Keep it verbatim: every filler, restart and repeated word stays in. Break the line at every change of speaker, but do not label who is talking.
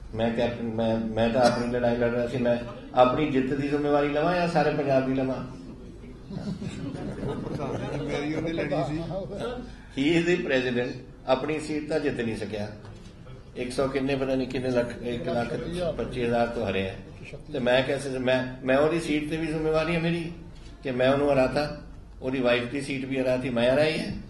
मैं कैप्टन मैं मैं तो अपनी लड़ाई लड़ रहा सी। मैं अपनी जित की जिम्मेवारी लवां या सारे पंजाब की लवां? ही इज द प्रेजिडेंट, अपनी सीट तो जित नहीं सकिया। एक सौ किन्ने पता नहीं किन्ने लख एक लाख पच्ची हजार तो हरे है। तो मैं कैसे मैं मैं ओदी सीट से भी जिम्मेवारी है मेरी कि मैं उन्होंने हराता, ओदी वाइफ की सीट भी हराती, मैं हराई है।